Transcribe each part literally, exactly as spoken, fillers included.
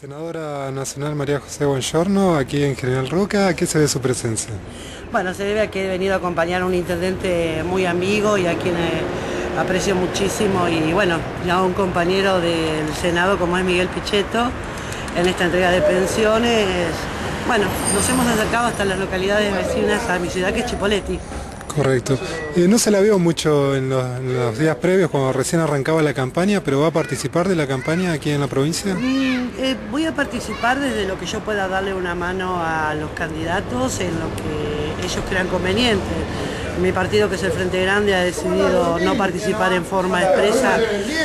Senadora nacional María José Buongiorno, aquí en General Roca, ¿a qué se debe su presencia? Bueno, se debe a que he venido a acompañar a un intendente muy amigo y a quien eh, aprecio muchísimo, y bueno, ya un compañero del Senado como es Miguel Pichetto, en esta entrega de pensiones. Bueno, nos hemos acercado hasta las localidades vecinas a mi ciudad, que es Chipoleti. Correcto. Eh, no se la veo mucho en los, en los días previos, cuando recién arrancaba la campaña, pero ¿va a participar de la campaña aquí en la provincia? Mm, eh, voy a participar desde lo que yo pueda darle una mano a los candidatos en lo que ellos crean conveniente. Mi partido, que es el Frente Grande, ha decidido no participar en forma expresa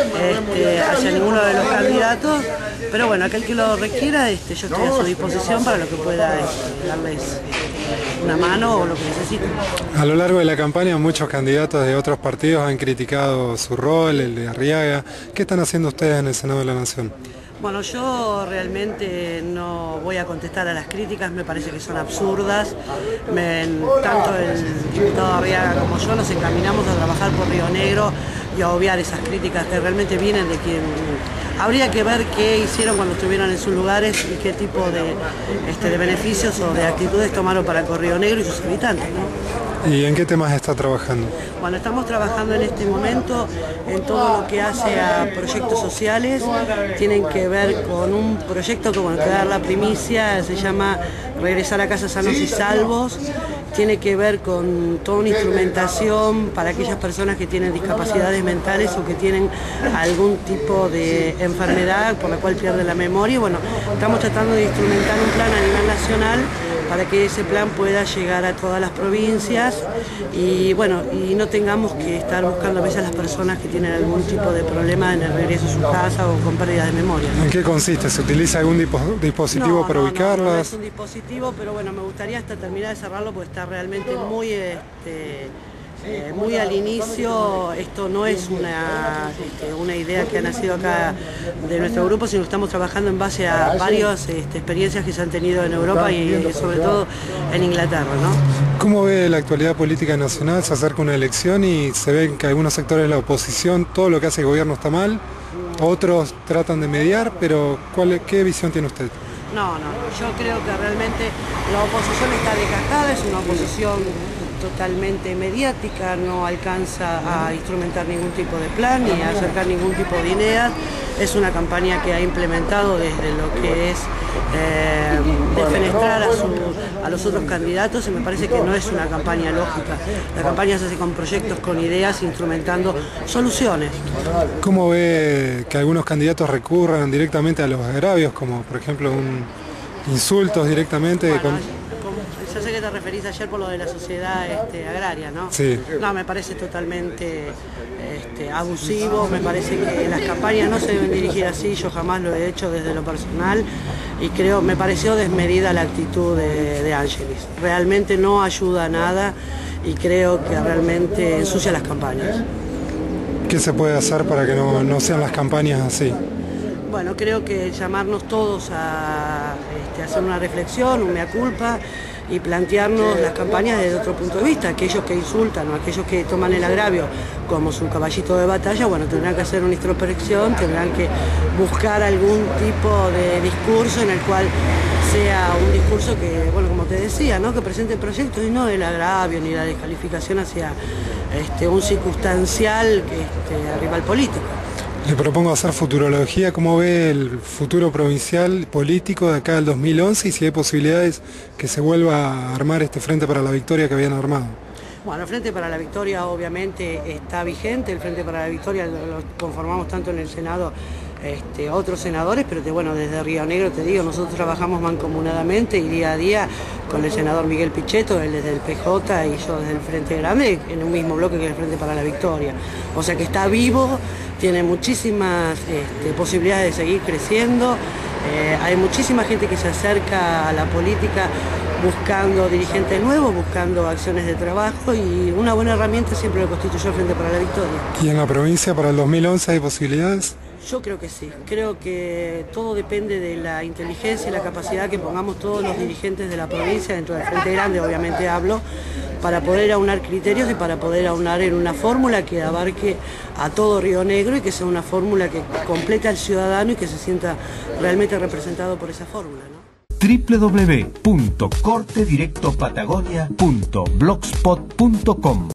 este, hacia ninguno de los candidatos, pero bueno, aquel que lo requiera, este, yo estoy a su disposición para lo que pueda este, darles este, una mano o lo que necesiten. A lo largo de la campaña muchos candidatos de otros partidos han criticado su rol, el de Arriaga. ¿Qué están haciendo ustedes en el Senado de la Nación? Bueno, yo realmente no voy a contestar a las críticas, me parece que son absurdas. Me, tanto el diputado Arriaga como yo nos encaminamos a trabajar por Río Negro y a obviar esas críticas que realmente vienen de quien... Habría que ver qué hicieron cuando estuvieron en sus lugares y qué tipo de, este, de beneficios o de actitudes tomaron para con Río Negro y sus habitantes, ¿no? ¿Y en qué temas está trabajando? Bueno, estamos trabajando en este momento en todo lo que hace a proyectos sociales. Tienen que ver con un proyecto que, bueno, que da la primicia, se llama Regresar a casa sanos y salvos. Tiene que ver con toda una instrumentación para aquellas personas que tienen discapacidades mentales o que tienen algún tipo de enfermedad por la cual pierden la memoria. Y bueno, estamos tratando de instrumentar un plan a nivel nacional para que ese plan pueda llegar a todas las provincias y bueno, y no tengamos que estar buscando a veces a las personas que tienen algún tipo de problema en el regreso a su casa o con pérdida de memoria, ¿no? ¿En qué consiste? ¿Se utiliza algún dispositivo no, para no, ubicarlas? No, no, no es un dispositivo, pero bueno, me gustaría hasta terminar de cerrarlo porque está realmente muy... Este, Eh, muy al inicio. Esto no es una, este, una idea que ha nacido acá de nuestro grupo, sino que estamos trabajando en base a varias este, experiencias que se han tenido en Europa y, y sobre todo en Inglaterra, ¿no? ¿Cómo ve la actualidad política nacional? Se acerca una elección y se ve que algunos sectores de la oposición, todo lo que hace el gobierno está mal, otros tratan de mediar, pero ¿cuál, qué visión tiene usted? No, no, yo creo que realmente la oposición está desgastada, es una oposición totalmente mediática, no alcanza a instrumentar ningún tipo de plan ni a acercar ningún tipo de ideas. Es una campaña que ha implementado desde lo que es eh, defenestrar a, su, a los otros candidatos, y me parece que no es una campaña lógica. La campaña se hace con proyectos, con ideas, instrumentando soluciones. ¿Cómo ve que algunos candidatos recurran directamente a los agravios, como por ejemplo un insultos directamente? Bueno, con... Yo sé que te referís ayer por lo de la sociedad este, agraria, ¿no? Sí. No, me parece totalmente este, abusivo, me parece que las campañas no se deben dirigir así, yo jamás lo he hecho desde lo personal y creo, me pareció desmedida la actitud de, de Ángelis. Realmente no ayuda a nada y creo que realmente ensucia las campañas. ¿Qué se puede hacer para que no, no sean las campañas así? Bueno, creo que llamarnos todos a este, hacer una reflexión, un mea culpa, y plantearnos las campañas desde otro punto de vista. Aquellos que insultan o aquellos que toman el agravio como su caballito de batalla, bueno, tendrán que hacer una introspección, tendrán que buscar algún tipo de discurso en el cual sea un discurso que, bueno, como te decía, ¿no?, que presente proyectos y no el agravio ni la descalificación hacia este, un circunstancial que, este, rival político. Le propongo hacer futurología. ¿Cómo ve el futuro provincial político de acá del dos mil once y si hay posibilidades que se vuelva a armar este Frente para la Victoria que habían armado? Bueno, el Frente para la Victoria obviamente está vigente. El Frente para la Victoria lo conformamos tanto en el Senado este, otros senadores, pero te, bueno, desde Río Negro te digo, nosotros trabajamos mancomunadamente y día a día con el senador Miguel Pichetto, él desde el P J y yo desde el Frente Grande, en un mismo bloque que el Frente para la Victoria. O sea que está vivo, tiene muchísimas este, posibilidades de seguir creciendo. Eh, hay muchísima gente que se acerca a la política buscando dirigentes nuevos, buscando acciones de trabajo, y una buena herramienta siempre lo constituyó el Frente para la Victoria. ¿Y en la provincia para el dos mil once hay posibilidades? Yo creo que sí, creo que todo depende de la inteligencia y la capacidad que pongamos todos los dirigentes de la provincia, dentro del Frente Grande obviamente hablo, para poder aunar criterios y para poder aunar en una fórmula que abarque a todo Río Negro y que sea una fórmula que complete al ciudadano y que se sienta realmente representado por esa fórmula, ¿no? doble u doble u doble u punto corte directo patagonia punto blogspot punto com